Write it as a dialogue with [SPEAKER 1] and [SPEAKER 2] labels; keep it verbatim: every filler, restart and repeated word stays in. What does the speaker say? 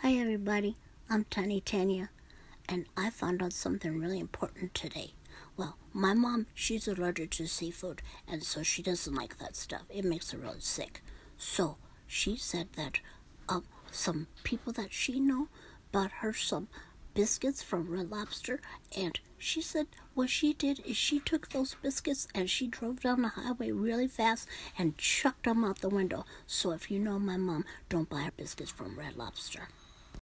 [SPEAKER 1] Hi everybody, I'm Tiny Tanya, and I found out something really important today. Well, my mom, she's allergic to seafood, and so she doesn't like that stuff. It makes her really sick. So she said that um, some people that she know bought her some biscuits from Red Lobster, and she said what she did is she took those biscuits and she drove down the highway really fast and chucked them out the window. So if you know my mom, don't buy her biscuits from Red Lobster.